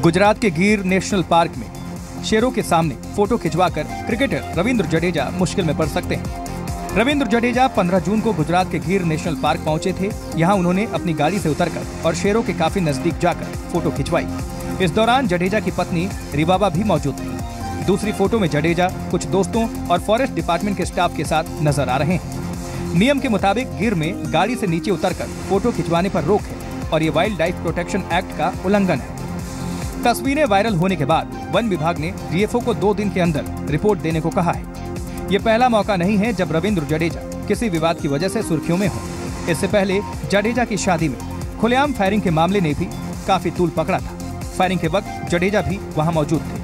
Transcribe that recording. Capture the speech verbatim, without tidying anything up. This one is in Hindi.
गुजरात के गिर नेशनल पार्क में शेरों के सामने फोटो खिंचवाकर क्रिकेटर रविंद्र जडेजा मुश्किल में पड़ सकते हैं। रविंद्र जडेजा पंद्रह जून को गुजरात के गिर नेशनल पार्क पहुंचे थे। यहां उन्होंने अपनी गाड़ी से उतरकर और शेरों के काफी नजदीक जाकर फोटो खिंचवाई। इस दौरान जडेजा की पत्नी रिबाबा भी मौजूद थी। दूसरी फोटो में जडेजा कुछ दोस्तों और फॉरेस्ट डिपार्टमेंट के स्टाफ के साथ नजर आ रहे हैं। नियम के मुताबिक गिर में गाड़ी से नीचे उतरकर फोटो खिंचवाने पर रोक है और ये वाइल्ड लाइफ प्रोटेक्शन एक्ट का उल्लंघन है। तस्वीरें वायरल होने के बाद वन विभाग ने डीएफओ को दो दिन के अंदर रिपोर्ट देने को कहा है। ये पहला मौका नहीं है जब रविंद्र जडेजा किसी विवाद की वजह से सुर्खियों में हो। इससे पहले जडेजा की शादी में खुलेआम फायरिंग के मामले ने भी काफी तूल पकड़ा था। फायरिंग के वक्त जडेजा भी वहां मौजूद थे।